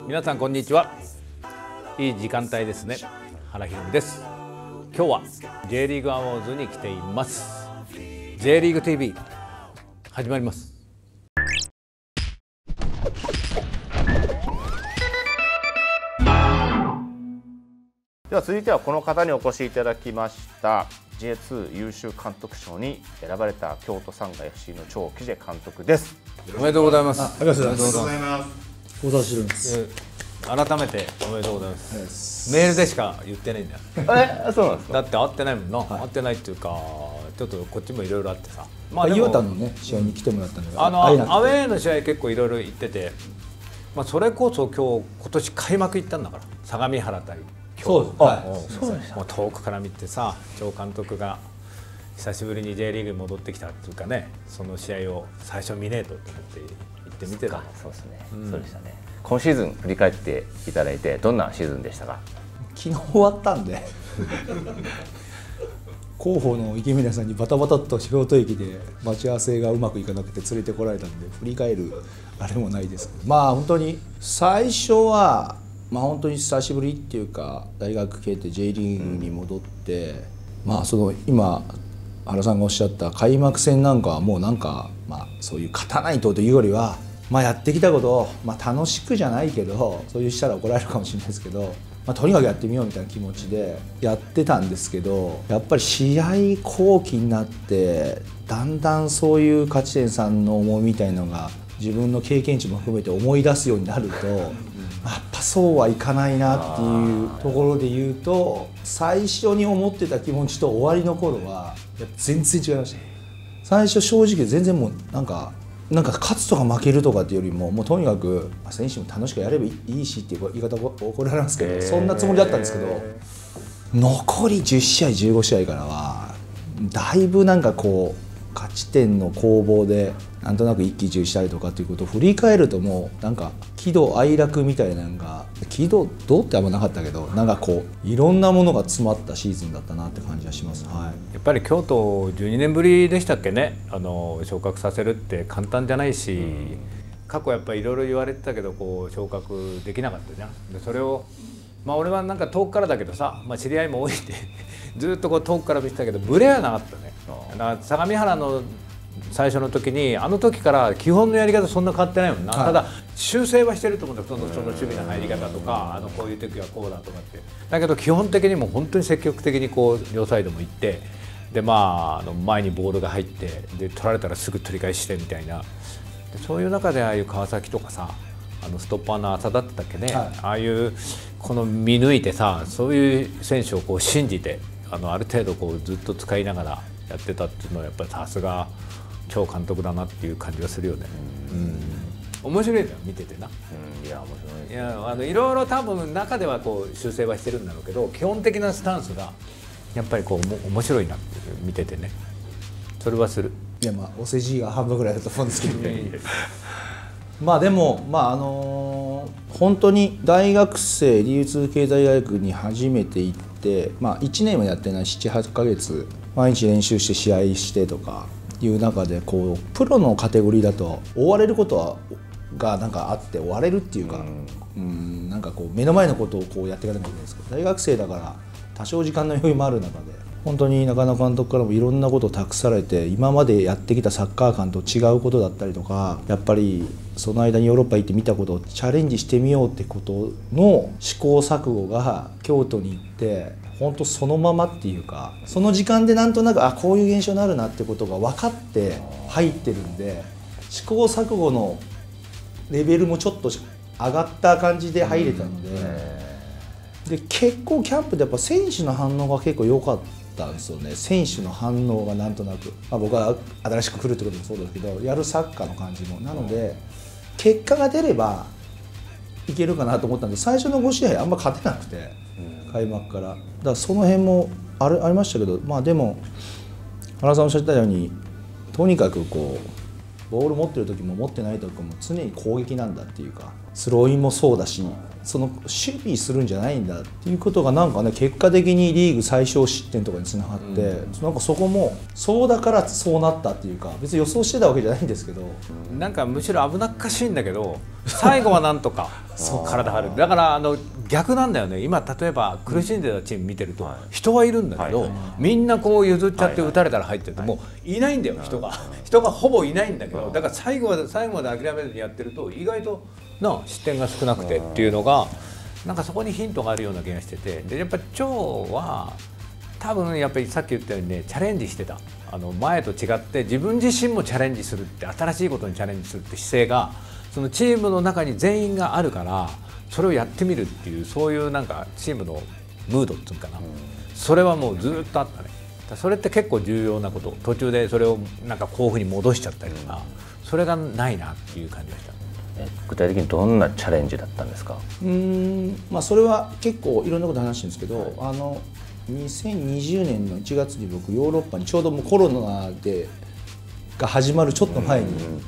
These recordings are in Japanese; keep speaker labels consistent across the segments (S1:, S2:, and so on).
S1: 皆さんこんにちは。いい時間帯ですね。原ひろみです。今日は J リーグアワーズに来ています。 J リーグ TV 始まります。
S2: では続いてはこの方にお越しいただきました。 J2 優秀監督賞に選ばれた京都サンガ FC の張喜世監督です。
S1: おめでとうございます。
S3: ありがとうございます。大沢志郎です。
S1: 改めておめでとうございます。メールでしか言ってないんだよ。
S2: そうなんですか。
S1: だって会ってないもんな、会ってないっていうかちょっとこっちもいろいろあってさ、
S3: 岩田のね試合に来てもらったんだけど、
S1: アウェーの試合結構いろいろ行ってて、それこそ今年開幕行ったんだから、相模原対
S3: そうです。
S1: もう遠くから見てさ、張監督が久しぶりに J リーグに戻ってきたっていうかね、その試合を最初見ねえとって言って見てた。
S2: そうですね、そうでしたね。今シーズン振り返っていただいてどんなシーズンでしたか。
S3: 昨日終わったんで広報の池峰さんにバタバタっと仕事駅で待ち合わせがうまくいかなくて連れてこられたんで、振り返るあれもないですけど、本当に最初は本当に久しぶりっていうか、大学経て J リーグに戻って、その今原さんがおっしゃった開幕戦なんかはもうそういう勝たないというよりは、やってきたことを、楽しくじゃないけど、そういうしたら怒られるかもしれないですけど、とにかくやってみようみたいな気持ちでやってたんですけど、やっぱり試合後期になってだんだんそういう勝ち点3の思いみたいのが自分の経験値も含めて思い出すようになると、やっぱそうはいかないなっていうところで言うと、最初に思ってた気持ちと終わりの頃は全然違いました。最初正直全然もうなんか勝つとか負けるとかっていうよりも、とにかく選手も楽しくやればいいしっていう言い方怒られますけど、そんなつもりだったんですけど、残り10試合15試合からはだいぶ勝ち点の攻防でなんとなく一喜一憂したりとかっていうことを振り返ると、もう喜怒哀楽みたいな喜怒ってあんまなかったけど、いろんなものが詰まったシーズンだったなって感じがします。や
S1: っぱり京都12年ぶりでしたっけね、昇格させるって簡単じゃないし、過去やっぱりいろいろ言われてたけど昇格できなかったじゃん。でそれを俺は遠くからだけどさ、知り合いも多いんでずっと遠くから見てたけど、ブレはなかったね。だから相模原の最初の時に、あの時から基本のやり方そんな変わってないもんな、ただ修正はしてると思うんだよ、その守備の入り方とか、こういう時はこうだとかって。だけど基本的にもう本当に積極的に両サイドも行って、で前にボールが入って、で取られたらすぐ取り返してみたいな、でそういう中でああいう川崎とかさ、ストッパーの浅田だったっけね、ああいう見抜いてさ、そういう選手を信じてある程度ずっと使いながらやってたっていうのは、やっぱりさすが張監督だなっていう感じがするよね。面白いんだよ見ててな。
S2: いや面白い。
S1: いろいろ多分中では修正はしてるんだろうけど、基本的なスタンスがやっぱり面白いなって見ててね、それはする。
S3: いやお世辞が半分ぐらいだと思うんですけどねでも本当に大学生流通経済大学に初めて行って、1年はやってない7、8ヶ月毎日練習して試合してとかいう中で、プロのカテゴリーだと追われることがあって、追われるっていうか、目の前のことをやっていかなきゃいけないんですけど、大学生だから多少時間の余裕もある中で、本当に中野監督からもいろんなことを託されて、今までやってきたサッカー観と違うことだったりとか、やっぱりその間にヨーロッパ行ってみたことをチャレンジしてみようってことの試行錯誤が京都に行って、本当そのままっていうか、その時間でなんとなくこういう現象になるなってことが分かって入ってるんで、試行錯誤のレベルもちょっと上がった感じで入れたんで、結構キャンプでやっぱ選手の反応が結構良かったんですよね。選手の反応がなんとなく、僕は新しく来るってこともそうですけど、やるサッカーの感じもなので、結果が出ればいけるかなと思ったんで、最初の5試合あんま勝てなくて、開幕から。だからその辺もありましたけど、でも原さんおっしゃったように、とにかくボール持ってる時も持ってない時も常に攻撃なんだっていうか、 スローインもそうだし、その守備するんじゃないんだっていうことがなんかね、結果的にリーグ最小失点とかにつながって、なんかそこもそうだからそうなったっていうか、別に予想してたわけじゃないんですけど、
S1: なんかむしろ危なっかしいんだけど最後はなんとか体張る。だから逆なんだよね。今例えば苦しんでたチーム見てると人はいるんだけど、みんなこう譲っちゃって打たれたら入ってるともういないんだよ、人がほぼいないんだけど、だから最後まで諦めずにやってると意外と失点が少なくてっていうのがなんかそこにヒントがあるような気がしてて、でやっぱり長は多分やっぱりさっき言ったようにねチャレンジしてた。前と違って自分自身もチャレンジするって、新しいことにチャレンジするって姿勢がそのチームの中に全員があるから、それをやってみるっていう、そういうなんかチームのムードっていうかな、それはもうずっとあったね。それって結構重要なこと。途中でそれをなんかこういうふうに戻しちゃったりとか、それがないなっていう感じがした。
S2: 具体的にどんなチャレンジだったんですか？
S3: まあそれは結構いろんなこと話してるんですけど、2020年の1月に僕ヨーロッパにちょうどもうコロナが始まるちょっと前に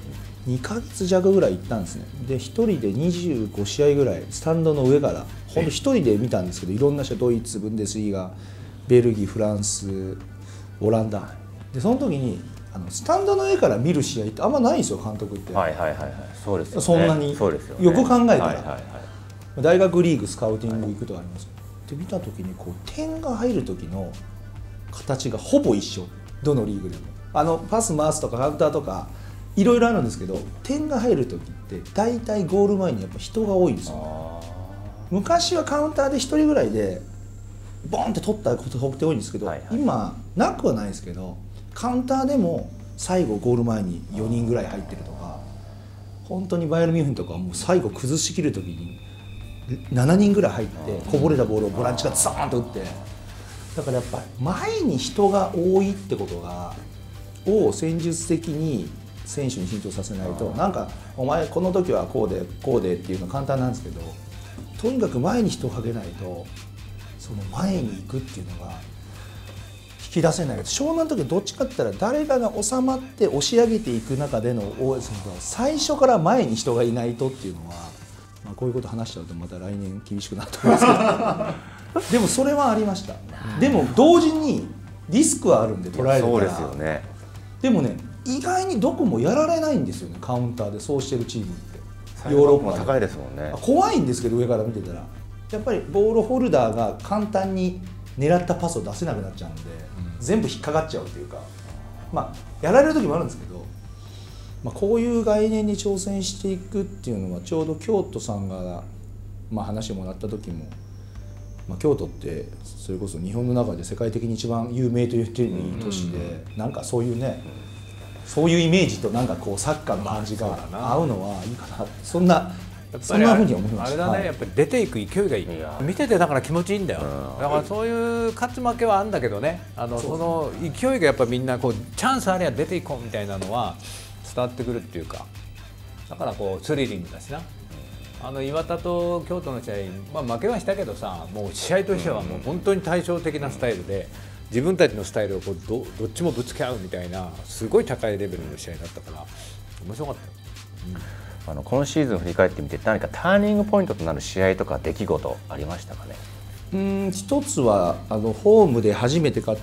S3: 2ヶ月弱ぐらい行ったんですね。で1人で25試合ぐらいスタンドの上からほんと1人で見たんですけど、いろんな試合、ドイツ、ブンデスリーガ、ベルギー、フランス、オランダで、その時にスタンドの上から見る試合ってあんまないんですよ、監督って。
S2: そうですよね。
S3: そんなに
S2: そうですよね。
S3: よく考えたら、大学リーグスカウティング行くとありますで見た時にこう点が入る時の形がほぼ一緒、どのリーグでもパス回すとかカウンターとかいろいろあるんですけど、点が入る時って大体ゴール前にやっぱ人が多いんですよ。昔はカウンターで1人ぐらいでボンって取ったことが多いんですけど、今なくはないですけど、カウンターでも最後ゴール前に4人ぐらい入ってるとか、本当にバイエルミュンヘンとかはもう最後崩しきる時に7人ぐらい入ってこぼれたボールをボランチがザーンと打って、だからやっぱ前に人が多いってことを戦術的に選手に浸透させないと、なんかお前この時はこうでこうでっていうのは簡単なんですけど、とにかく前に人をかけないとその前に行くっていうのが引き出せない。湘南の時はどっちかって言ったら誰かが収まって押し上げていく中での最初から前に人がいないとっていうのは、まあ、こういうこと話しちゃうとまた来年厳しくなると思いますけどでもそれはありました。でも同時にリスクはあるんで捉えるから。
S2: そうですよね。
S3: でもね、意外にどこもやられないんですよね、カウンターでそうしてるチームって。
S2: ヨーロッパも高いですもんね。
S3: 怖いんですけど、上から見てたらやっぱりボールホルダーが簡単に狙ったパスを出せなくなっちゃうんで、全部引っかかっちゃうというか、まあやられる時もあるんですけど、まあ、こういう概念に挑戦していくっていうのはちょうど京都さんが、まあ、話をもらった時も、まあ、京都ってそれこそ日本の中で世界的に一番有名と言っていい都市で、なんかそういうね、そういうイメージとなんかこうサッカーの感じが合うのはいいかな、そんなふうに思いました。
S1: あれだね、やっぱり出ていく勢いがいい。見ててだから気持ちいいんだよ。だからそういう勝つ負けはあるんだけどね、その勢いがやっぱみんなこうチャンスありゃ出ていこうみたいなのは伝わってくるっていうか、だからこうスリリングだしな。岩田と京都の試合、まあ、負けはしたけどさ、もう試合としてはもう本当に対照的なスタイルで、自分たちのスタイルをこう どっちもぶつけ合うみたいな、すごい高いレベルの試合だったから面白かったよ。
S2: 今シーズン振り返ってみて、何かターニングポイントとなる試合とか出来事ありましたかね？
S3: 一つはホームで初めて勝った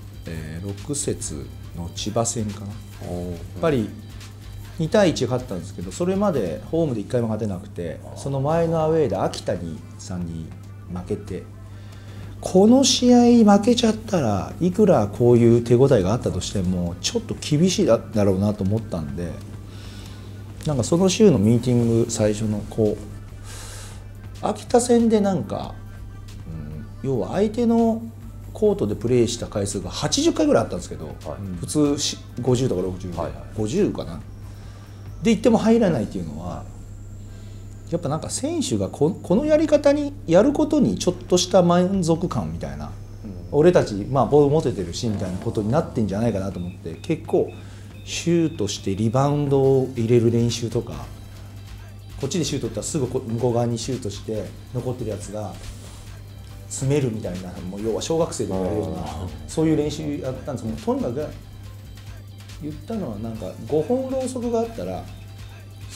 S3: 、6節の千葉戦かな。やっぱり2対1勝ったんですけど、それまでホームで1回も勝てなくて、その前のアウェーで秋田さんに負けて、この試合負けちゃったらいくらこういう手応えがあったとしてもちょっと厳しいだろうなと思ったんで、なんかその週のミーティング最初のこう秋田戦でなんか、要は相手のコートでプレーした回数が80回ぐらいあったんですけど、普通50とか60で、50かなで言っても入らないっていうのは、やっぱなんか選手がこのやり方にやることにちょっとした満足感みたいな、俺たちまあボール持ててるしみたいなことになってんじゃないかなと思って、結構シュートしてリバウンドを入れる練習とか、こっちでシュート打ったらすぐ向こう側にシュートして残ってるやつが詰めるみたいな、もう要は小学生でやるようなそういう練習やったんですけど、とにかく言ったのはなんか5本ろうそくがあったら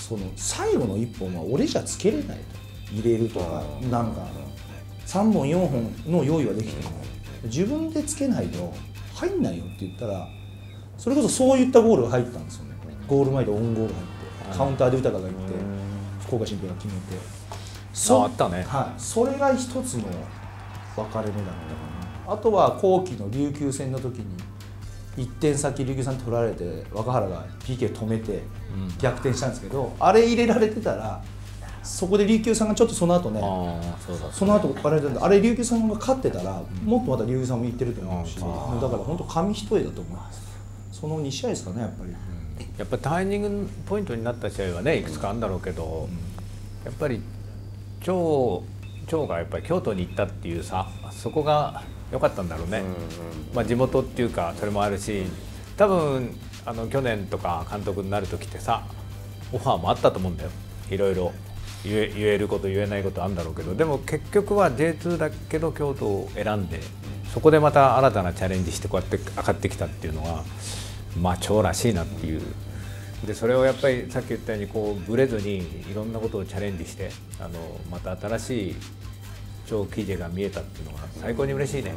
S3: その最後の1本は俺じゃつけれないと、入れるとかなんか3本4本の用意はできても自分でつけないと入んないよって言ったら、それこそそういったゴールが入ったんですよね。ゴール前でオウンゴール入ってカウンターで豊が行って福岡新平が決めて、
S1: あったね、
S3: はい、それが一つの分かれ目だったかな。あとは後期の琉球戦の時に1点先琉球さんに取られて若原が PK 止めて逆転したんですけど、あれ入れられてたらそこで琉球さんがちょっとその後ね、その後あれ琉球さんが勝ってたらもっとまた琉球さんもいってると思うし、だから本当紙一重だと思います。その2試合ですかね、やっぱり。
S1: やっぱりターニングポイントになった試合はねいくつかあるんだろうけど、やっぱり長がやっぱり京都に行ったっていうさ、そこが良かったんだろうね。まあ地元っていうかそれもあるし、多分去年とか監督になる時ってさオファーもあったと思うんだよ。いろいろ言えること言えないことあるんだろうけど、でも結局は J2 だけど京都を選んで、そこでまた新たなチャレンジしてこうやって上がってきたっていうのがまあ長らしいなっていう。でそれをやっぱりさっき言ったようにこうブレずにいろんなことをチャレンジしてまた新しい超記事が見えたっていうのが最高に嬉しいね。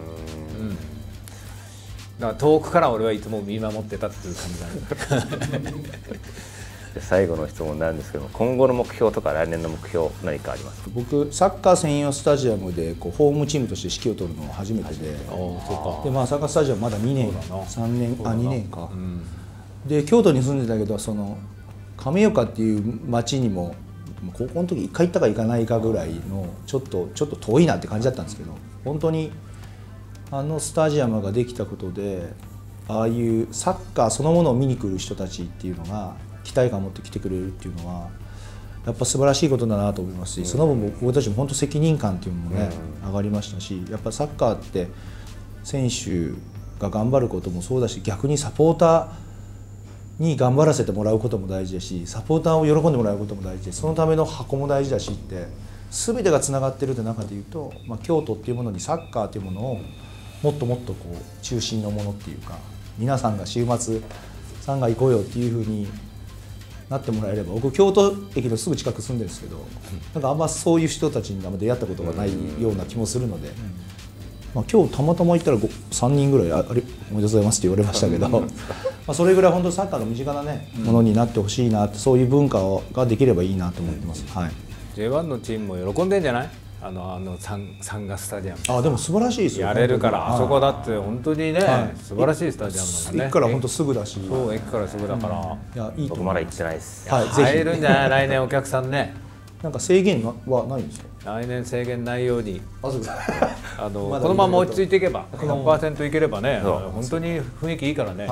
S1: だから遠くから俺はいつも見守ってたっていう感じだね。
S2: 最後の質問なんですけど、今後の目標とか来年の目標何かありますか？
S3: 僕サッカー専用スタジアムでこうホームチームとして指揮を執るのは初めてで、でまあサッカースタジアムまだ2年3年2年か、で京都に住んでたけど、その亀岡っていう町にも高校の時1回行ったか行かないかぐらいのちょっと遠いなって感じだったんですけど、本当にスタジアムができたことで、ああいうサッカーそのものを見に来る人たちっていうのが期待感を持って来てくれるっていうのはやっぱ素晴らしいことだなと思いますし、その分僕たちも本当責任感っていうのもね上がりましたし、やっぱサッカーって選手が頑張ることもそうだし、逆にサポーターに頑張らせてもらうことも大事だし、サポーターを喜んでもらうことも大事で、そのための箱も大事だしって、全てがつながってるって中でいうと、京都っていうものにサッカーっていうものをもっともっとこう中心のものっていうか、皆さんが週末三が行こうよっていう風になってもらえれば、僕京都駅のすぐ近く住んでるんですけど、なんかあんまそういう人たちに出会ったことがないような気もするので、今日たまたま行ったら3人ぐらい「あれおめでとうございます」って言われましたけどそれぐらい本当にサッカーが身近なねものになってほしいなって、そういう文化ができればいいなと思ってます。はい、
S1: J1 のチームも喜んでんじゃない？サンガスタジアム。
S3: でも素晴らしいですよ。
S1: やれるから、あそこだって本当にね、素晴らしいスタジアムだもんね。
S3: 駅から本当すぐだし。
S1: そう、駅からすぐだから。
S3: いや、いいと思う。
S2: 僕まだ行ってないです。
S3: はい、ぜひ。
S1: 入るんじゃない？来年お客さんね。
S3: なんか制限はないんですか？
S1: 来年制限ないように。
S3: そう
S1: このまま落ち着いていけば、100% いければね、本当に雰囲気いいからね。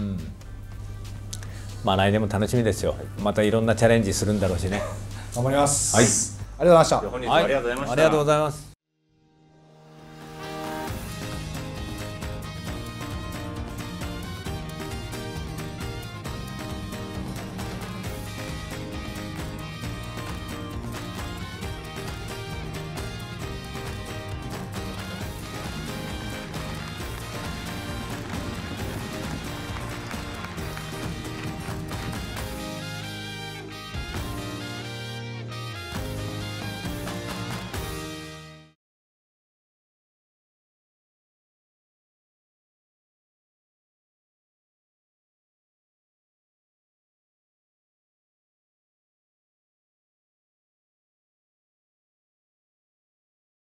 S1: まあ来年も楽しみですよ。またいろんなチャレンジするんだろうしね。
S3: 頑張ります。
S1: はい。
S3: ありがとうございました。
S2: 本日はありがとうございました。
S1: ありがとうございます。